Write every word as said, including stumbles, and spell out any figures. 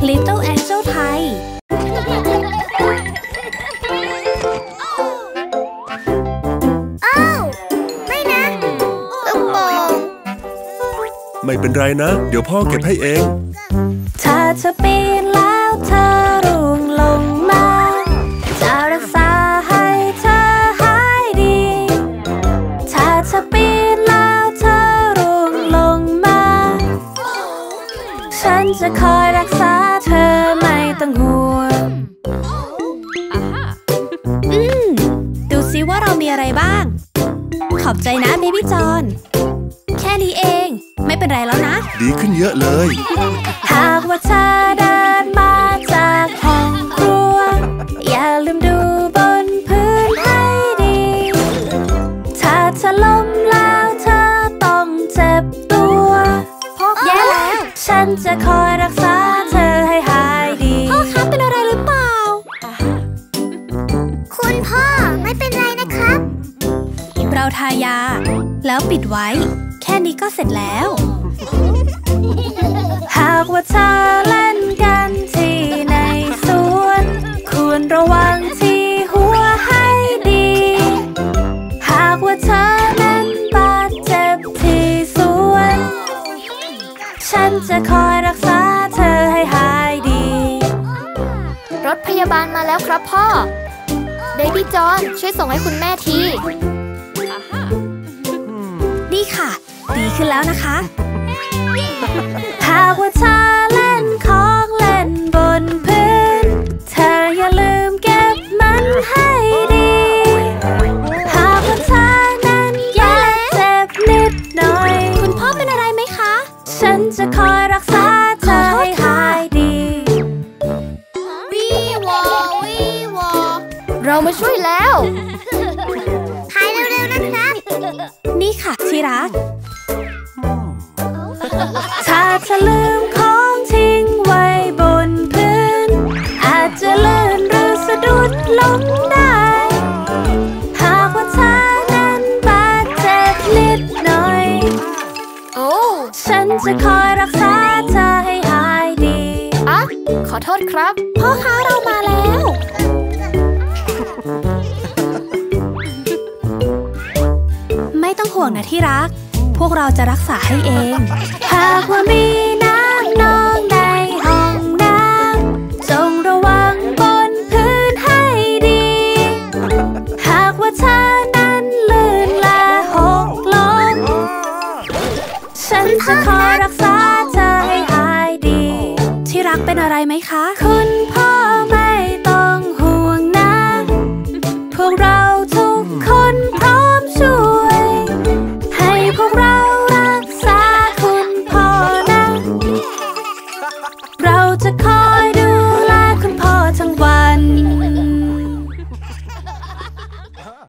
Little Angel ไทยไม่เป็นไรนะเดี๋ยวพ่อเก็บให้เองถ้าเธอปีนแล้วเธอร่วงลงมาจะรักษาให้เธอหายดีถ้าเธอปีนแล้วเธอร่วงลงมาฉันจะคอยรักษาเธอไม่ต้องห่วงอืมดูซิว่าเรามีอะไรบ้างขอบใจนะเบบี้จอนแค่นี้เองไม่เป็นไรแล้วนะดีขึ้นเยอะเลยหากว่าเธอเดินมาจากห้องครัวอย่าลืมดูบนพื้นให้ดีถ้าเธอล้มแล้วเธอต้องเจ็บตัวแย่แล้วฉันจะคอยรักษาเธอให้หายดีพ่อครับเป็นอะไรหรือเปล่าคุณพ่อไม่เป็นไรนะครับเราทายาแล้วปิดไว้แค่นี้ก็เสร็จแล้วหากว่าเธอเล่นกันที่ในสวนควรระวังที่หัวให้ดีหากว่าเธอนั้นบาดเจ็บที่สวนฉันจะคอยรักษาเธอให้หายดีรถพยาบาลมาแล้วครับพ่อเบบี้จอนช่วยส่งให้คุณแม่ทีนี่ค่ะดีขึ้นแล้วนะคะหากว่าเธอเล่นของเล่นบนพื้นเธออย่าลืมเก็บมันให้ดีหากว่าเธอนั้นแย่เจ็บนิดหน่อยคุณพ่อเป็นอะไรไหมคะฉันจะคอยรักษาเธอให้หายดีวีวอวีวอเรามาช่วยแล้วหายเร็วๆนะครับนี่ค่ะที่รักถ้าเธอลืมของทิ้งไว้บนพื้นอาจจะลื่นหรือสะดุดล้มได้หากว่าเธอนั้นบาดเจ็บนิดหน่อยโอ้ฉันจะคอยรักษาเธอให้หายดีอ่ะขอโทษครับพ่อค้าเรามาแล้วไม่ต้องห่วงนะที่รักพวกเราจะรักษาให้เองหากว่ามีน้ำนองในห้องน้ำจงระวังบนพื้นให้ดีหากว่าเธอนั้นลื่นและหกล้มฉันจะคอยรักษาเธอให้หายดีที่รักเป็นอะไรไหมคะคุณพ่อไม่ต้องห่วงนะพวกเราทุกคนพร้อมช่วยให้พวกเรารักษาคุณพ่อนะเราจะคอย